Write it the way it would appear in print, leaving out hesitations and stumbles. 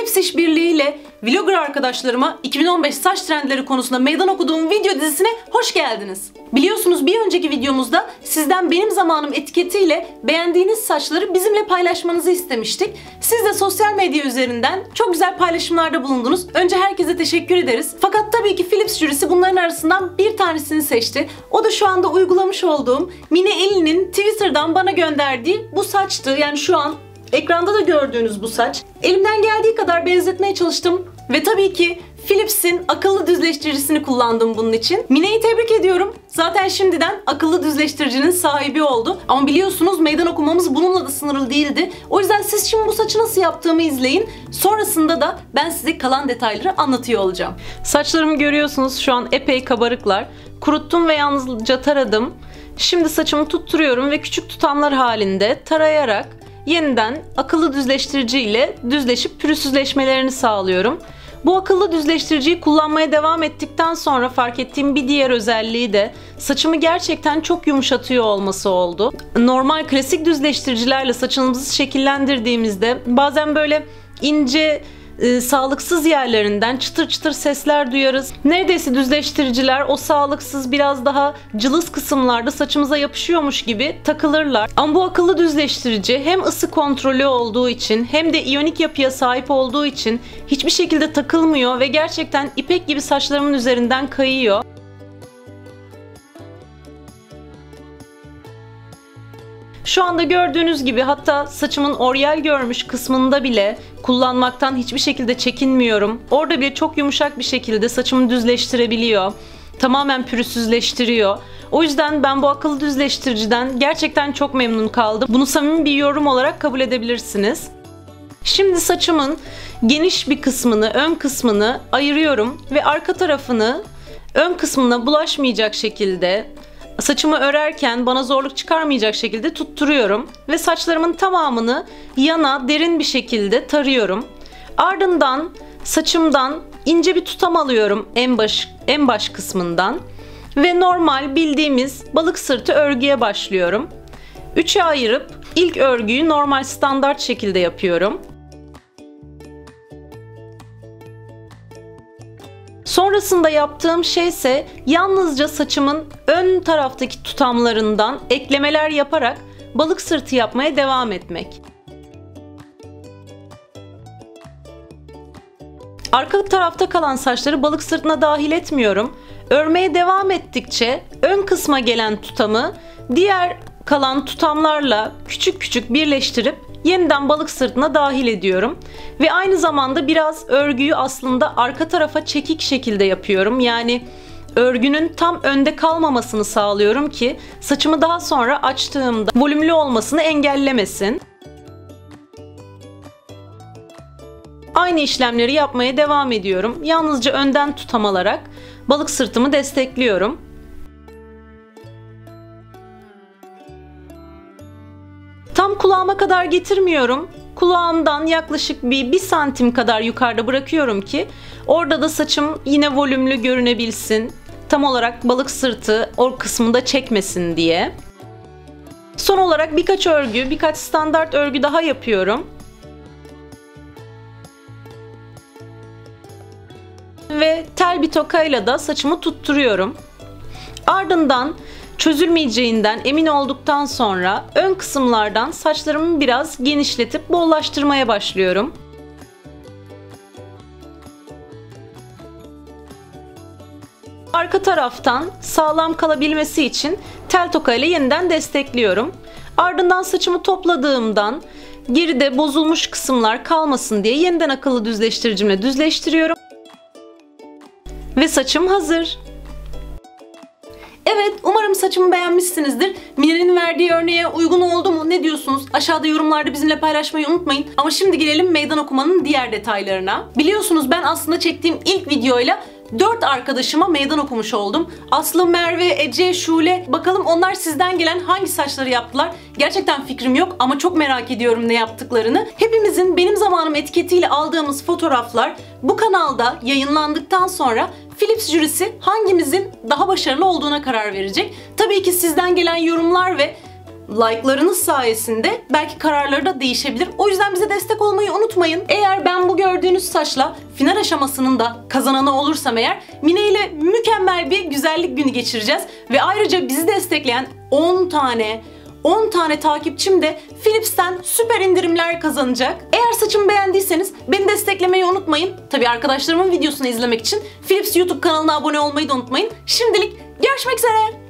Philips işbirliğiyle vlogger arkadaşlarıma 2015 saç trendleri konusunda meydan okuduğum video dizisine hoş geldiniz. Biliyorsunuz bir önceki videomuzda sizden benim zamanım etiketiyle beğendiğiniz saçları bizimle paylaşmanızı istemiştik. Siz de sosyal medya üzerinden çok güzel paylaşımlarda bulundunuz. Önce herkese teşekkür ederiz. Fakat tabii ki Philips jürisi bunların arasından bir tanesini seçti. O da şu anda uygulamış olduğum Mine Elin'in Twitter'dan bana gönderdiği bu saçtı. Yani şu an ekranda da gördüğünüz bu saç. Elimden geldiği kadar benzetmeye çalıştım ve tabii ki Philips'in akıllı düzleştiricisini kullandım bunun için. Mine'yi tebrik ediyorum. Zaten şimdiden akıllı düzleştiricinin sahibi oldu. Ama biliyorsunuz meydan okumamız bununla da sınırlı değildi. O yüzden siz şimdi bu saçı nasıl yaptığımı izleyin. Sonrasında da ben size kalan detayları anlatıyor olacağım. Saçlarımı görüyorsunuz, şu an epey kabarıklar. Kuruttum ve yalnızca taradım. Şimdi saçımı tutturuyorum ve küçük tutamlar halinde tarayarak yeniden akıllı düzleştirici ile düzleşip pürüzsüzleşmelerini sağlıyorum. Bu akıllı düzleştiriciyi kullanmaya devam ettikten sonra fark ettiğim bir diğer özelliği de saçımı gerçekten çok yumuşatıyor olması oldu. Normal klasik düzleştiricilerle saçımızı şekillendirdiğimizde bazen böyle ince, sağlıksız yerlerinden çıtır çıtır sesler duyarız. Neredeyse düzleştiriciler o sağlıksız, biraz daha cılız kısımlarda saçımıza yapışıyormuş gibi takılırlar. Ama bu akıllı düzleştirici hem ısı kontrolü olduğu için hem de iyonik yapıya sahip olduğu için hiçbir şekilde takılmıyor ve gerçekten ipek gibi saçlarımın üzerinden kayıyor. Şu anda gördüğünüz gibi hatta saçımın oryal görmüş kısmında bile kullanmaktan hiçbir şekilde çekinmiyorum. Orada bile çok yumuşak bir şekilde saçımı düzleştirebiliyor. Tamamen pürüzsüzleştiriyor. O yüzden ben bu akıllı düzleştiriciden gerçekten çok memnun kaldım. Bunu samimi bir yorum olarak kabul edebilirsiniz. Şimdi saçımın geniş bir kısmını, ön kısmını ayırıyorum ve arka tarafını ön kısmına bulaşmayacak şekilde, saçımı örerken bana zorluk çıkarmayacak şekilde tutturuyorum ve saçlarımın tamamını yana derin bir şekilde tarıyorum. Ardından saçımdan ince bir tutam alıyorum en baş kısmından ve normal bildiğimiz balık sırtı örgüye başlıyorum. 3'e ayırıp ilk örgüyü normal standart şekilde yapıyorum. Sonrasında yaptığım şey ise yalnızca saçımın ön taraftaki tutamlarından eklemeler yaparak balık sırtı yapmaya devam etmek. Arka tarafta kalan saçları balık sırtına dahil etmiyorum. Örmeye devam ettikçe ön kısma gelen tutamı diğer kalan tutamlarla küçük küçük birleştirip yeniden balık sırtına dahil ediyorum. Ve aynı zamanda biraz örgüyü aslında arka tarafa çekik şekilde yapıyorum. Yani örgünün tam önde kalmamasını sağlıyorum ki saçımı daha sonra açtığımda volümlü olmasını engellemesin. Aynı işlemleri yapmaya devam ediyorum. Yalnızca önden tutam alarak balık sırtımı destekliyorum. Tam kulağıma kadar getirmiyorum. Kulağımdan yaklaşık bir santim kadar yukarıda bırakıyorum ki orada da saçım yine volümlü görünebilsin. Tam olarak balık sırtı o kısmında çekmesin diye. Son olarak birkaç standart örgü daha yapıyorum. Ve tel bir tokayla da saçımı tutturuyorum. Ardından çözülmeyeceğinden emin olduktan sonra ön kısımlardan saçlarımı biraz genişletip bollaştırmaya başlıyorum. Arka taraftan sağlam kalabilmesi için tel toka ile yeniden destekliyorum. Ardından saçımı topladığımdan geride bozulmuş kısımlar kalmasın diye yeniden akıllı düzleştiricimle düzleştiriyorum. Ve saçım hazır. Evet, umarım saçımı beğenmişsinizdir. Mine'nin verdiği örneğe uygun oldu mu? Ne diyorsunuz? Aşağıda yorumlarda bizimle paylaşmayı unutmayın. Ama şimdi gelelim meydan okumanın diğer detaylarına. Biliyorsunuz ben aslında çektiğim ilk videoyla 4 arkadaşıma meydan okumuş oldum. Aslı, Merve, Ece, Şule. Bakalım onlar sizden gelen hangi saçları yaptılar? Gerçekten fikrim yok ama çok merak ediyorum ne yaptıklarını. Hepimizin benim zamanım etiketiyle aldığımız fotoğraflar bu kanalda yayınlandıktan sonra Philips jürisi hangimizin daha başarılı olduğuna karar verecek. Tabii ki sizden gelen yorumlar ve like'larınız sayesinde belki kararları da değişebilir. O yüzden bize destek olmayı unutmayın. Eğer ben bu gördüğünüz saçla final aşamasının da kazananı olursam eğer, Mine ile mükemmel bir güzellik günü geçireceğiz. Ve ayrıca bizi destekleyen 10 tane takipçim de Philips'ten süper indirimler kazanacak. Eğer saçımı beğendiyseniz beni desteklemeyi unutmayın. Tabii arkadaşlarımın videosunu izlemek için Philips YouTube kanalına abone olmayı da unutmayın. Şimdilik görüşmek üzere.